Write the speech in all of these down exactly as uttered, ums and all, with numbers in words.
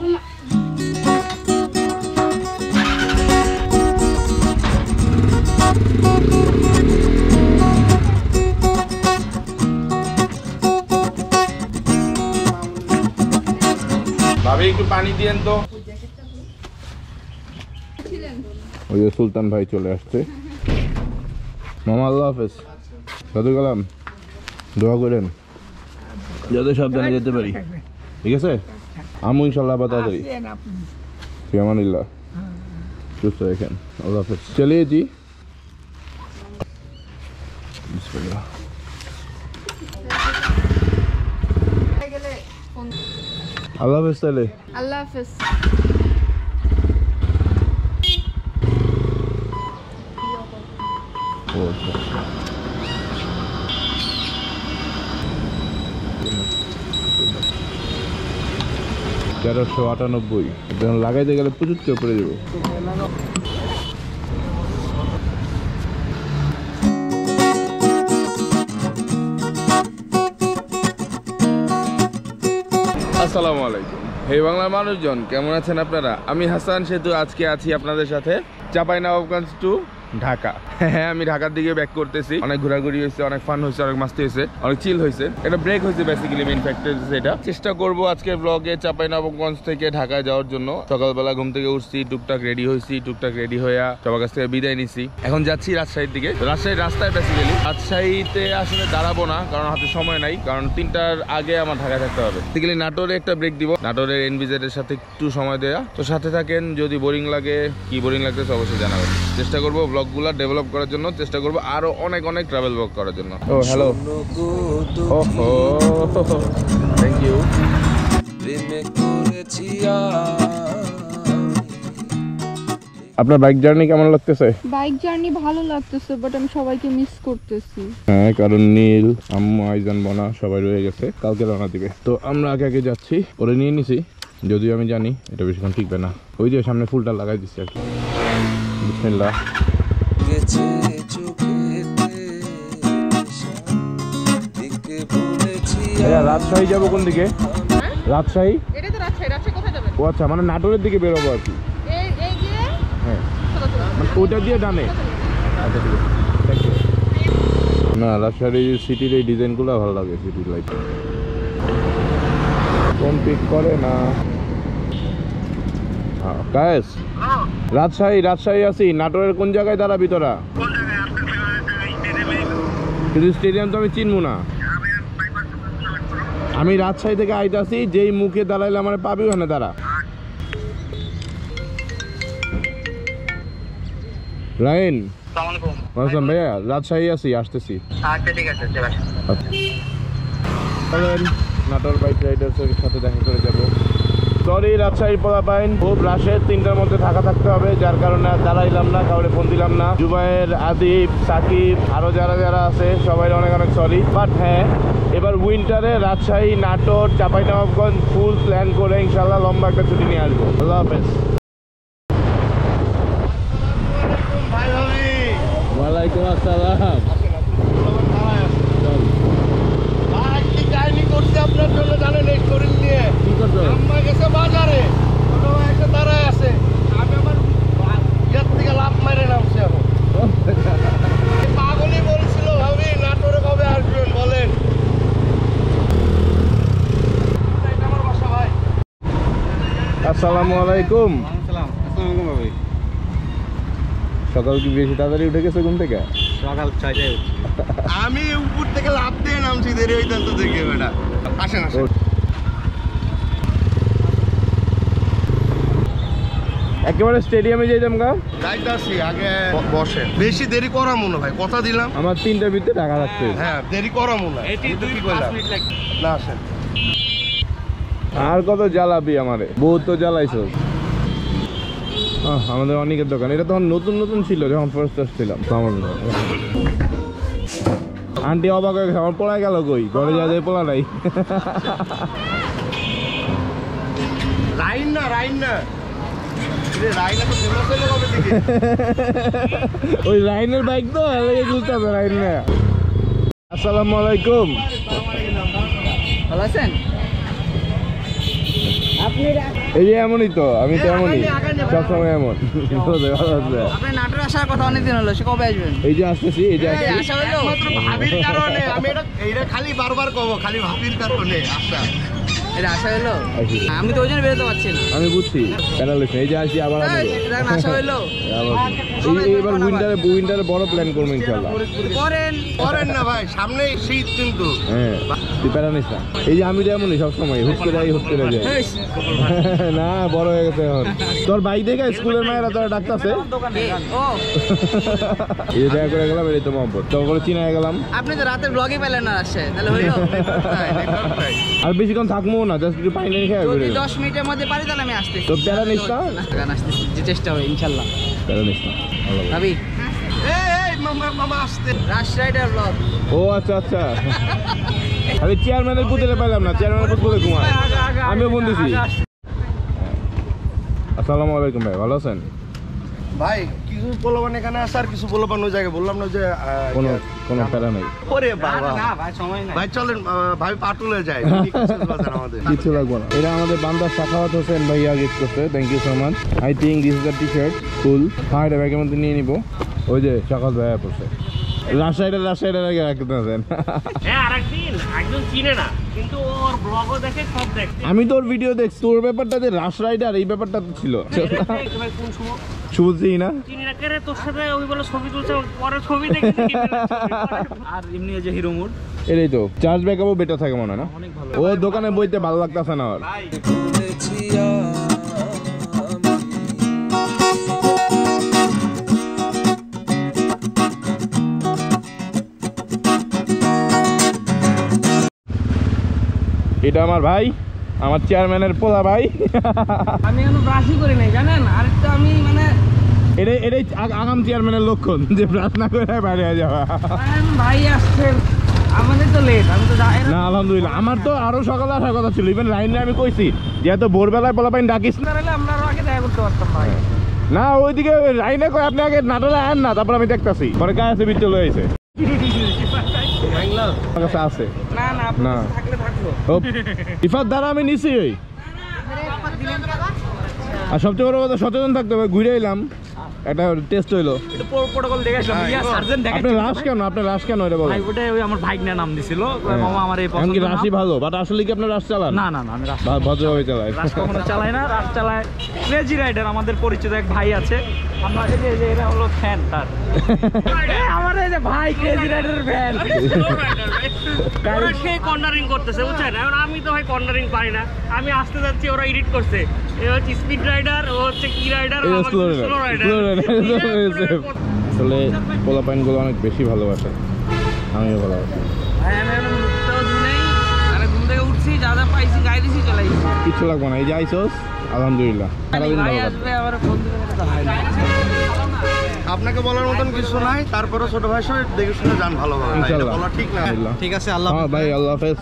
ভাবি একটু পানি দিয়েন তো। ওই যে সুলতান ভাই চলে আসছে। মামা আল্লাহ হাফেজ, সাধু কালাম, দোয়া করেন যাতে সাবধানে যেতে পারি, ঠিক আছে? আমু ইনশাল্লাহ আবার তাড়াতাড়ি। ফিয়ামানিল্লাহ, সুস্থ দেখেন, আল্লাহ হাফেজ। চলিয়ে জি, বিসমিল্লাহ। আল্লাহ হাফেজ তাহলে। আল্লাহ হাফেজ। তেরোশো আটানব্বই লাগাইতে গেলে প্রচুর কেউ পড়ে যাবো। আসসালামু আলাইকুম, হে বাংলার মানুষজন, কেমন আছেন আপনারা? আমি হাসান সেতু, আজকে আছি আপনাদের সাথে চাঁপাইনবাবগঞ্জ টু ঢাকা। হ্যাঁ, আমি ঢাকার দিকে ব্যাক করতেছি। অনেক ঘোরাঘুরি হয়েছে, অনেক ফান হয়েছে, অনেক মাস্তি হয়েছে, অনেক চিল হয়েছে। এটা ব্রেক হয়েছে বেসিক্যালি, মেইন ফ্যাক্টর হচ্ছে এটা। চেষ্টা করবো আজকের ব্লগে চাঁপাইনবাবগঞ্জ থেকে ঢাকায় যাওয়ার জন্য। সকালবেলা ঘুম থেকে উঠছি, টুকটাক রেডি হয়েছি, টুকটাক রেডি হইয়া সবার কাছ থেকে বিদায় নিছি। এখন যাচ্ছি রাজশাহীর দিকে। রাজশাহীর রাস্তায় বেসিক্যালি রাজশাহীতে আসলে দাঁড়াবো না, কারণ হাতে সময় নাই, কারণ তিনটার আগে আমার ঢাকায় থাকতে হবে। বেসিক্যালি নাটোরে একটা ব্রেক দিব, নাটোরের এনভিজেড এর সাথে একটু সময় দেওয়া। তো সাথে থাকেন, যদি বোরিং লাগে, কি বোরিং লাগতেছে অবশ্যই জানাবেন। চেষ্টা করবো ব্লগগুলো ডেভেলপ করার জন্য, চেষ্টা করবো আরো অনেক অনেক ট্রাভেল ব্লগ করার জন্য। ও হ্যালো, ওহো থ্যাংক ইউ। আপনার বাইক জার্নি কেমন লাগতেছে? বাইক জার্নি ভালো লাগতেছে, বাট আমি সবাইকে মিস করতেছি। হ্যাঁ, কারণ নীল, আম্মু, আইজান, বনা সবাই রয়ে গেছে, কালকে রওনা দিবে। তো আমরা আগে আগে যাচ্ছি, ওরে নিয়ে নিছি, যদিও আমি জানি এটা বেশিক্ষণ টিকবে না। ওই যে সামনে ফুলটা লাগাই দিচ্ছি আর কি। বিসমিল্লাহ। রাজশাহী যাবো কোন দিকে? রাজশাহী। ও আচ্ছা, মানে নাটোরের দিকে বেরোবো আর কি। হ্যাঁ, ওটা দিয়ে ডানে। আচ্ছা ঠিক আছে, থ্যাংক ইউ। না, রাজশাহীর সিটির এই ডিজাইনগুলো ভালো লাগে, সিটি লাইট। কোন পিক করে না কায়েস? রাজশাহী রাজশাহী আছি। নাটোরের কোন জায়গায় দাঁড়াবি তোরা? কিন্তু স্টেডিয়াম তো আমি চিনবো না। আমি রাজশাহী থেকে আইতাছি, যেই মুখে দাঁড়াইলে আমার পাবি ওখানে দাঁড়া। রাইন আসসালাম ভাইয়া, রাজশাহী আছি, আসতেছি। আচ্ছা ঠিক আছে, নাটোর বাইক রাইডার্সের সাথে দেখা করে যাবো। সরি রাজশাহীর পোলাপাইন, খুব রাশের, তিনটার মধ্যে থাকা থাকতে হবে, যার কারণে আর দাঁড়াইলাম না, কাউরে ফোন দিলাম না। জুবাইর, আদিব, সাকিব, আরো যারা যারা আছে সবাই অনেক অনেক সরি। বাট হ্যাঁ, এবার উইন্টারে রাজশাহী, নাটোর, চাঁপাইনবাবগঞ্জ ফুল প্ল্যান করে ইনশাল্লাহ লম্বা একটা ছুটি নিয়ে আসবো। আল্লাহ হাফেজ। ওয়ালাইকুম আসসালাম। আপনার জন্য জানেন এই শরীর নিয়ে কি করছো? আম্মা গেছে বাজারে, ছোট ভাই একটা দাঁড়ায় আছে, আমি আমার ইয়ার থেকে লাভ মারে নামছি। এখন পাগলই বলছিল ভাবি নাটোরে কবে আসবেন বলেন। আমার বাসা ভাই। আসসালামু আলাইকুম। সকাল কি বেশি তাড়াতাড়ি উঠে গেছে ঘুম থেকে? সকাল ছয়টায় উঠছি আমি, উপর থেকে লাভ দিয়ে নামছি, দেরি হইতেন তো দেখে বেটা। আসেন আসেন। একেবারে স্টেডিয়ামে যাইতাম গা, যাইতাছি আগে বসে, বেশি দেরি করা মনে হয়, কথা দিলাম। আমার তিনটার ভিতরে ঢাকা রাখতে। হ্যাঁ, দেরি করা মনে হয়। না আসেন। আর কত জ্বালাবি আমারে, বহুত তো জ্বালাইছো। আমাদের অনেকের দোকান, এটা তখন নতুন নতুন ছিল যখন ফার্স্ট আসছিলাম। আন্টি অবাক হয়ে গেছে, আমার পড়া গেল কই, ঘরে যা যায় পড়া নাই। রাইন না রাইন না ওই রাইনের বাইক তো বুঝতে হবে, রাইন না। আসসালামু আলাইকুম। ভালো আছেন? এই যে এমনই তো, আমি তো এমনই সবসময় এমন। আপনি নাটোর আসার কথা অনেকদিন হলো, সে কবে আসবেন? এই যে আসতেছি, এই যে আসছি। আসা হলো ভাবির কারণে আমি এটা এইটা খালি বারবার কব, খালি ভাবির কারণে আচ্ছা এটা আসা হলো, আসি। আমি তো ওই জন্য বেরোতে পারছি না। আমি বুঝছি প্যারালাইসিস। এই যে আসি আবার এই, আমাদের এটা এখন আসা হলো এই এবার উইন্টারে উইন্টারে বড় প্ল্যান করবো ইনশাআল্লাহ। করেন করেন না ভাই, সামনেই শীত কিন্তু। হ্যাঁ তুই প্যারা নিস না। এই যে আমি তো এমনই সবসময় হুট করে যাই হুট করে যাই। না বড় হয়ে গেছে এখন। তোর বাইক দেখে স্কুলের মায়েরা তোরা ডাকতেছে। ও এই যে দেখা করে গেলাম, এই তো মহব্বত তোর করে চিনা গেলাম। আপনি তো রাতের ব্লগই পেলেন না আসছে, তাহলে হইলো? আর বেশিক্ষণ থাকবো না, জাস্ট একটু পানি টানি খেয়ে যদি বেরোবো। দশ মিনিটের মধ্যে পারি তাহলে আমি আসতেছি। তো প্যারা নিস না, গান আসতেছি, যে চেষ্টা হবে ইনশাল্লাহ। প্যারা নিস না। ভালো ভালো। ভাবি এই এই মামা মামা আসতে রাশ রাইডার ব্লগ। ও আচ্ছা আচ্ছা, আমি চেয়ারম্যানের পুতুলে পাইলাম না, চেয়ারম্যানের পুতুলে ঘুমায়। আমিও ফোন দিছি। আসসালামু আলাইকুম ভাই, ভালো আছেন? ভাই কিছু পোলাপান এখানে আসে আর কিছু পোলাপান ওই জায়গায় বললাম না যে আহ, কোনো ইয়ে, কোনো প্যারা নেই, ওরে বাবা না ভাই সময় নাই। ভাই চলেন আহ, ভাই পাটুলে যায় আমাদের কিছু লাগবে না। এটা আমাদের বান্দার সাখাওয়াত হোসেন ভাইয়া গিফট করছে, thank you so much. I think this is the T shirt full. হ্যাঁ এটা ব্যাগের মধ্যে নিয়ে নিবো। ওই যে সকাল ভাইয়া পড়ছে রাজশাহীটা রাজশাহীটার আগে রাখতে দেন। হ্যাঁ আরেকদিন একজন চিনে না কিন্তু ওর ব্লগও দেখে সব দেখে। আমি তোর ভিডিও দেখছি, তোর ব্যাপারটা যে রাশ রাইডার এই ব্যাপারটা তো ছিল। ভাই কোন সময় শুনছি না চিনি না কে রে, তোর সাথে ওই বলে ছবি তুলছে, পরে ছবি দেখে আর এমনি যে হিরো মুড এটাই তো চার্জ ব্যাকআপও বেটার থাকে মনে হয় না? ও দোকানে বইতে ভালো লাগতেছে না আর। এটা আমার ভাই, আমার চেয়ারম্যানের পোলা ভাই। আমি এখনো ব্রাশই করি নাই জানেন। আরেকটা আমি মানে এটাই এটাই আগ- আগাম চেয়ারম্যানের লক্ষণ যে ব্রাশ না করে বাইরে হয়ে যাওয়া। ভাই আসছেন, আমাদের তো লেট, আমি তো যাই না আলহামদুলিল্লাহ, আমার তো আরো সকালে আসার কথা ছিল। ইভেন লাইনে আমি কইছি যে এত ভোরবেলায় পোলা পাইন ডাকিস না। না, আমরা আরো আগে দেখা করতে পারতাম ভাই। না ওইদিকে লাইনে কই আপনি আগে নাটোরে আন না, তারপর আমি দেখতাছি। পরে গায়ে আছে বিট চলে আইছে। আমার কাছে আছে না না আপনি না। থাকলে থাকলো। ও, ইফাত দ্বারা আমি নিছি ওই। আর সবচেয়ে বড় কথা সচেতন থাকতে হবে। ঘুরে এলাম, একটা টেস্ট হইলো। এটা প্রোটোকল দেখে আসলাম, ইয়া সার্জন দেখে। আপনি রাশ কেন, আপনার রাশ কেন এটা বলেন? ভাই ওটা ওই আমার ভাইক নাম দিছিল, মামা আমার এই এমনকি পছন্দ রাশি ভালো, বাট আসলে কি আপনার রাশ চালান? না না না আমি রাস ভা- ভদ্রভাবে চালায়। রাস কখনো চালাই না, রাস চালায় ক্রেজি রাইডার, আমাদের পরিচিত এক ভাই আছে। আমরা এই যে- যে এরা হলো ফ্যান তার। এই আমার এই যে ভাই ক্রেজি রাইডারের ফ্যান। ওরা সেই কর্নারিং করতেছে বুঝছেন, এখন আমি তো ভাই কর্নারিং পারি না, আমি আসতে যাচ্ছি ওরা এডিট করছে। এ হচ্ছে স্পিড রাইডার, ও হচ্ছে কি রাইডার, এই আমার slow slow rider, slow rider, rider. আসলে পোলা পাইনগুলো অনেক বেশি ভালোবাসে, আমিও ভালোবাসি। ভাই আমি এখন উঠতেও দিই নাই, আমি ঘুম থেকে উঠছি, যা যা পাইছি গাই দিছি, চলে গেছি। কিচ্ছু লাগবে না, এই যে আইসোস আলহামদুলিল্লাহ। সারাদিন ভাই ভালো কাটবে। আসবে আবার ফোন দিবে না, তো হয় না। আপনাকে বলার মতন কিছু নাই, তারপরে ছোট ভাই সবাই দেখে শুনে যান ভালোভাবে ভাই, এটা ইনশাআল্লাহ। বলা ঠিক না। আলহামদুলিল্লাহ। ঠিক আছে, আল্লাহ হ্যাঁ ভাই, আল্লাহ হাফেজ।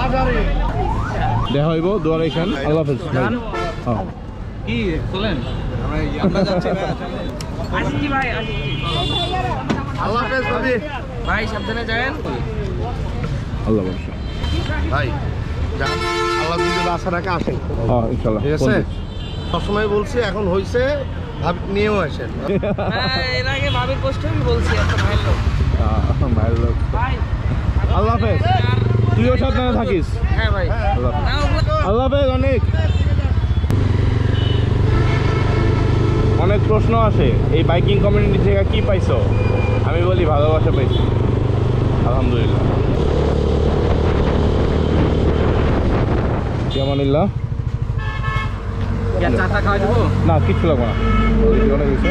দেখা হইব দুয়ারে খান। আল্লাহ হাফেজ ভাই। হ্যাঁ কি চলেন আমরা যাচ্ছি ভাই। আসছি ভাই আসছি। আল্লাহ হাফেজ ভাবি। ভাই সাবধানে যাবেন। আল্লাহ বর্ষ। ভাই যান, আল্লাহ যদি আশা রাখে আসেন। হ্যাঁ ইনশাআল্লাহ। ঠিক আছে? সবসময় বলছি, এখন হইছে ভাবি নিয়েও আসেন। হ্যাঁ, এর আগে ভাবির পোস্টে আমি বলছি একটা ভাইয়ের লোক। ভাইয়ের লোক। ভাই আল্লাহ হাফেজ, তুইও সাবধানে থাকিস। হ্যাঁ ভাই, আল্লাহ হাফেজ। না ওগুলো- আল্লাহ হাফেজ। অনেক অনেক প্রশ্ন আসে এই বাইকিং কমিউনিটি থেকে কি পাইছো? আমি বলি ভালোবাসা পাইছি, আলহামদুলিল্লাহ। কেমনিল্লাহ চা টা খাওয়া দেবো? না কিচ্ছু লাগবে না, অনেক কিছু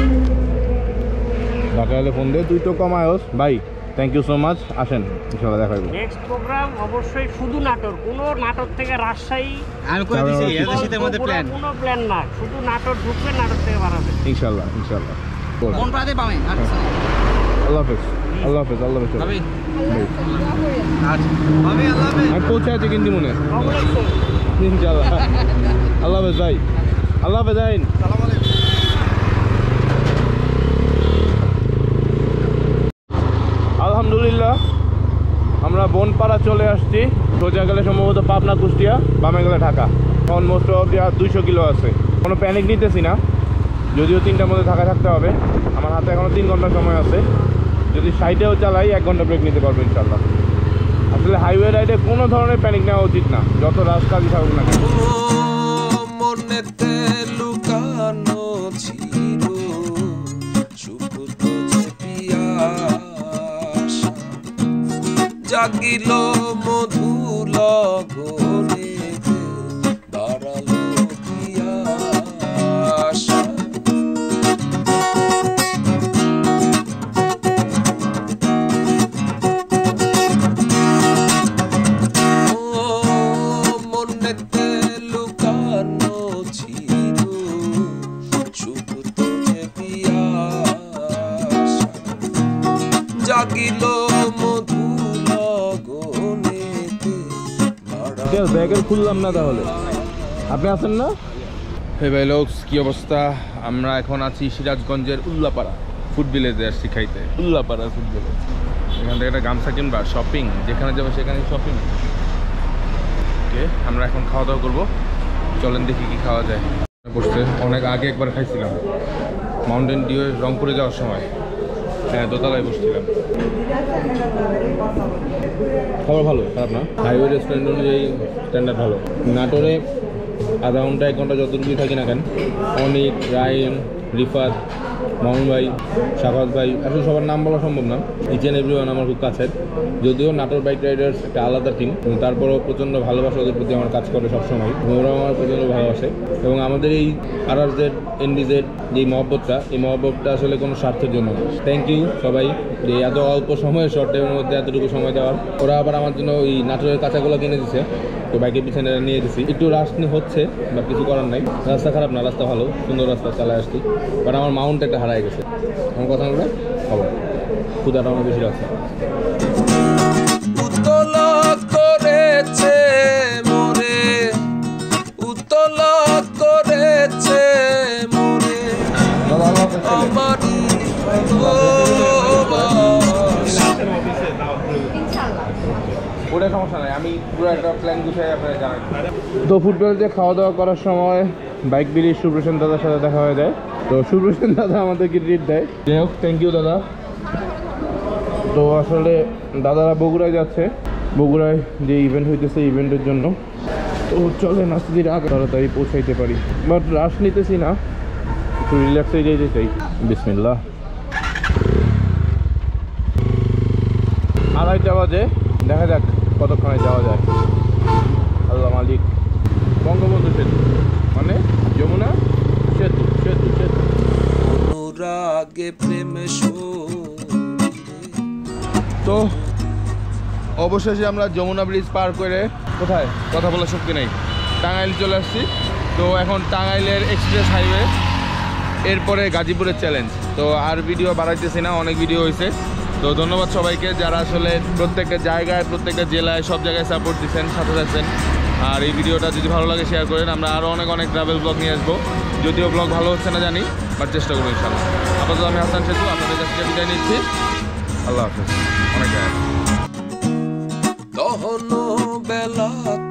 ঢাকা এলে ফোন দে, তুই তো কমায়স ভাই। থ্যাংক ইউ সো মাচ, আসেন ইনশাল্লাহ দেখা হইব। নেক্সট প্রোগ্রাম অবশ্যই শুধু নাটোর, কোনো নাটোর থেকে রাজশাহী আমি করে দিছি, এদের শীতের মধ্যে প্ল্যান। কোনো প্ল্যান না, শুধু নাটোর ঢুকবে, নাটোর থেকে বাড়াবে। ইনশাল্লাহ ইনশাল্লাহ। কোন প্রাতে পাবেন? আচ্ছা আল্লাহ হাফেজ, আল্লাহ হাফেজ, আল্লাহ হাফেজ। ভাবি ভাই, আচ্ছা ভাবি আল্লাহ হাফেজ। আমি পৌঁছে আছি কিন্তু মনে অবশ্যই ইনশাল্লাহ। আল্লাহ হাফেজ ভাই, আল্লাহ হাফেজ। আইন সালাম আলাইকুম। আলহামদুলিল্লাহ আমরা বনপাড়া চলে আসছি। সোজা গেলে সম্ভবত পাবনা কুষ্টিয়া, বামে গেলে ঢাকা। এখন মোস্ট অফ আর দুইশো কিলো আছে। কোনো প্যানিক নিতেছি না, যদিও তিনটার মধ্যে থাকা থাকতে হবে। আমার হাতে এখনও তিন ঘন্টা সময় আছে। যদি সাইডেও চালাই এক ঘন্টা ব্রেক নিতে পারবো ইনশাল্লাহ। আসলে হাইওয়ে রাইডে কোনো ধরনের প্যানিক নেওয়া উচিত না, যত রাস্তায় থাকুক না কেন। মনেতে লুকানো ছিল সুপ্ত যে পিয়াসা, জাগিল মধু লগনে দাঁড়ালো পিয়াসা। মনেতে লুকানো ছিল সুপ্ত যে পিয়াসা, জাগিল মধু লগনেতে ব্যাগের খুললাম না তাহলে, আপনি আছেন না? হে ভাই লোকস, কি অবস্থা? আমরা এখন আছি সিরাজগঞ্জের উল্লাপাড়া ফুড ভিলেজে আসছি খাইতে। উল্লাপাড়া ফুড ভিলেজ, এখান থেকে একটা গামছা কিনবা, শপিং, যেখানে যাবো সেখানে শপিং। ওকে, আমরা এখন খাওয়া দাওয়া করবো। চলেন দেখি কি খাওয়া যায়। বসতে অনেক আগে একবার খাইছিলাম মাউন্টেন ডিউ রংপুরে যাওয়ার সময়। হ্যাঁ, দোতলায় বসছিলাম। খাবার ভালো, খারাপ না। হাইওয়ে রেস্টুরেন্ট অনুযায়ী স্ট্যান্ডার্ড ভালো। নাটোরে আধা ঘন্টা এক ঘন্টা যতটুকুই থাকি না কেন, অনিক, রায়ন, রিফাত, মামুন ভাই, শাফাত ভাই, আসলে সবার নাম বলা সম্ভব না। ইচ অ্যান্ড এভরিওয়ান আমার খুব কাছের। যদিও নাটোর বাইক রাইডার্স একটা আলাদা টিম, কিন্তু তারপরেও প্রচণ্ড ভালোবাসা ওদের প্রতি আমার কাজ করে সবসময়। ওরাও আমার প্রচণ্ড ভালোবাসে। এবং আমাদের এই আর আর জেড এনডিজেড যে মহব্বতটা, এই মহব্বতটা আসলে কোনো স্বার্থের জন্য না। থ্যাংক ইউ সবাই যে এত অল্প সময়ে শর্ট টাইমের মধ্যে এতটুকু সময় দেওয়ার। ওরা আবার আমার জন্য ওই নাটোরের কাঁচাগুলো কিনে দিচ্ছে, তো বাইকের পিছনে নিয়ে দিচ্ছি। একটু রাশ হচ্ছে, বা কিছু করার নাই। রাস্তা খারাপ না, রাস্তা ভালো, সুন্দর রাস্তা চালায় আসছি। বাট আমার মাউন্ট একটা হারায় গেছে। আমার কথা বলে খবর ক্ষুদাটা আমার বেশি রাস্তা। উতল করেছে মোরে, উতল করেছে মোরে আমারই ওটা সমস্যা নাই, আমি পুরো একটা প্ল্যান গুছাই আপনারা জানাই। তো ফুটবলতে খাওয়া দাওয়া করার সময় বাইক বিলি সুপ্রসেন দাদার সাথে দেখা হয়ে যায়। তো সুপ্রসেন দাদা আমাদেরকে ট্রিট দেয়। যাই হোক, থ্যাংক ইউ দাদা। তো আসলে দাদারা বগুড়ায় যাচ্ছে, বগুড়ায় যে ইভেন্ট হইতেছে ইভেন্টের জন্য। তো চলে আস্তে ধীরে আগে তাড়াতাড়ি পৌঁছাইতে পারি, বাট রাশ নিতেছি না, একটু রিল্যাক্স হয়ে যেতে চাই। বিসমিল্লাহ। আড়াইটা বাজে, দেখা যাক কতক্ষণে যাওয়া যায়। আল্লাহ মালিক। বঙ্গবন্ধু সেতু মানে যমুনা সেতু, সেতু সেতু অনুরাগে প্রেম। তো অবশেষে আমরা যমুনা ব্রিজ পার করে কোথায় কথা বলার শক্তি নেই, টাঙ্গাইল চলে আসছি। তো এখন টাঙ্গাইলের এক্সপ্রেস হাইওয়ে, এরপরে গাজীপুরের চ্যালেঞ্জ। তো আর ভিডিও বাড়াইতেছি না, অনেক ভিডিও হয়েছে। তো ধন্যবাদ সবাইকে যারা আসলে প্রত্যেকটা জায়গায়, প্রত্যেকটা জেলায়, সব জায়গায় সাপোর্ট দিচ্ছেন, সাথে থাকছেন। আর এই ভিডিওটা যদি ভালো লাগে শেয়ার করেন। আমরা আরও অনেক অনেক ট্রাভেল ব্লগ নিয়ে আসবো, যদিও ব্লগ ভালো হচ্ছে না জানি, বাট চেষ্টা করবো ইনশাআল্লাহ। আপাতত আমি হাসান সেতু আপনাদের কাছ থেকে বিদায় নিচ্ছি। আল্লাহ হাফেজ। অনেক তহন বেলা